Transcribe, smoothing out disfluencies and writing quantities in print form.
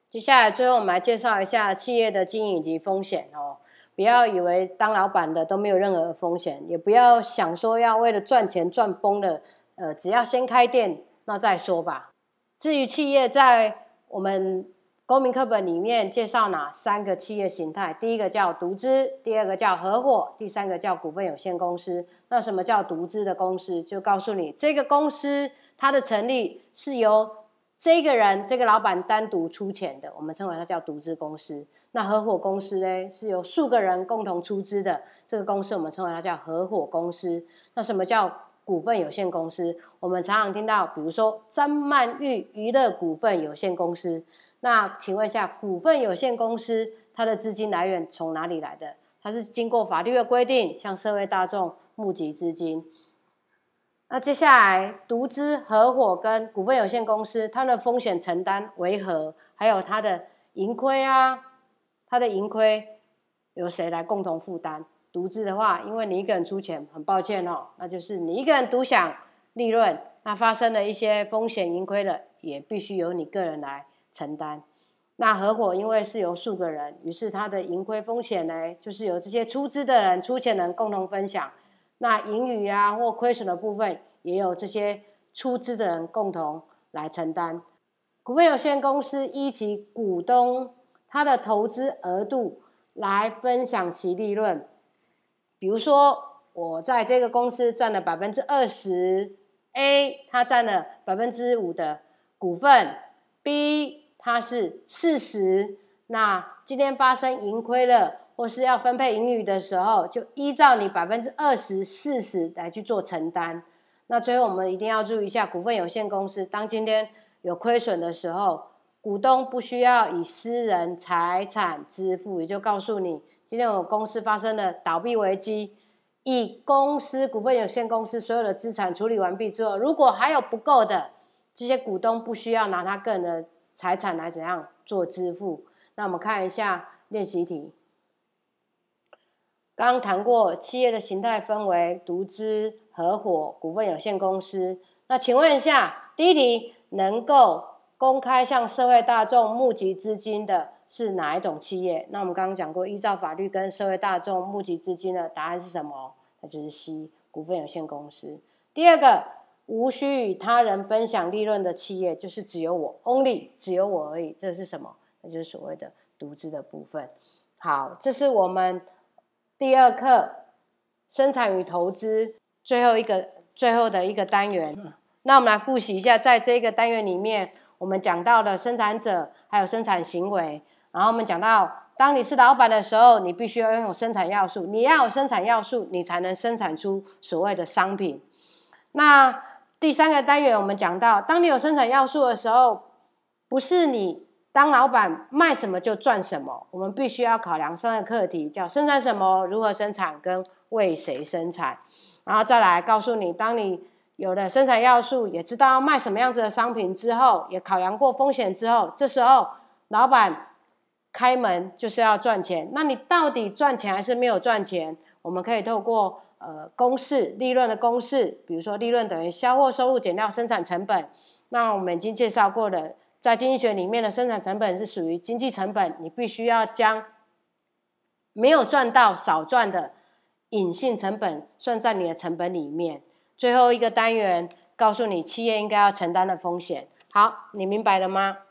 接下来最后我们来介绍一下企业的经营以及风险哦。不要以为当老板的都没有任何风险，也不要想说要为了赚钱赚崩了，只要先开店那再说吧。至于企业，在我们公民课本里面介绍哪3个企业形态？第一个叫独资，第二个叫合伙，第3个叫股份有限公司。那什么叫独资的公司？就告诉你，这个公司它的成立是由这个人这个老板单独出钱的，我们称为它叫独资公司。那合伙公司呢，是由数个人共同出资的，这个公司我们称为它叫合伙公司。那什么叫股份有限公司？我们常常听到，比如说张曼玉娱乐股份有限公司。那请问一下，股份有限公司它的资金来源从哪里来的？它是经过法律的规定向社会大众募集资金。那接下来独资、合伙跟股份有限公司，它的风险承担为何？还有它的盈亏啊，它的盈亏由谁来共同负担？独资的话，因为你一个人出钱，很抱歉哦，那就是你一个人独享利润，那发生了一些风险盈亏了，也必须由你个人来承担。那合伙因为是由数个人，于是它的盈亏风险呢，就是由这些出资的人、出钱的人共同分享。那盈余啊或亏损的部分，也有这些出资的人共同来承担。股份有限公司依其股东他的投资额度来分享其利润。比如说，我在这个公司占了20%，A 他占了5%的股份 ，B 他是40%。那今天发生盈亏了，或是要分配盈余的时候，就依照你20%、40%来去做承担。那最后我们一定要注意一下，股份有限公司当今天有亏损的时候，股东不需要以私人财产支付，也就告诉你，今天我公司发生了倒闭危机，以公司股份有限公司所有的资产处理完毕之后，如果还有不够的，这些股东不需要拿他个人的财产来怎样做支付。那我们看一下练习题。刚刚谈过企业的形态分为独资、合伙、股份有限公司。那请问一下，第一题，能够公开向社会大众募集资金的是哪一种企业？那我们刚刚讲过，依照法律跟社会大众募集资金的答案是什么？那就是 C 股份有限公司。第二个，无需与他人分享利润的企业，就是只有我 only 只有我而已，这是什么？那就是所谓的独资的部分。好，这是我们第2课生产与投资最后的一个单元。那我们来复习一下，在这个单元里面，我们讲到了生产者还有生产行为，然后我们讲到，当你是老板的时候，你必须要拥有生产要素，你要有生产要素，你才能生产出所谓的商品。那第3个单元我们讲到，当你有生产要素的时候，不是你当老板卖什么就赚什么，我们必须要考量3个课题，叫生产什么、如何生产跟为谁生产。然后再来告诉你，当你有了生产要素，也知道要卖什么样子的商品之后，也考量过风险之后，这时候老板开门就是要赚钱。那你到底赚钱还是没有赚钱？我们可以透过公式，利润的公式，比如说利润等于销货收入减掉生产成本。那我们已经介绍过了，在经济学里面的生产成本是属于经济成本，你必须要将没有赚到少赚的隐性成本算在你的成本里面。最后一个单元告诉你企业应该要承担的风险。好，你明白了吗？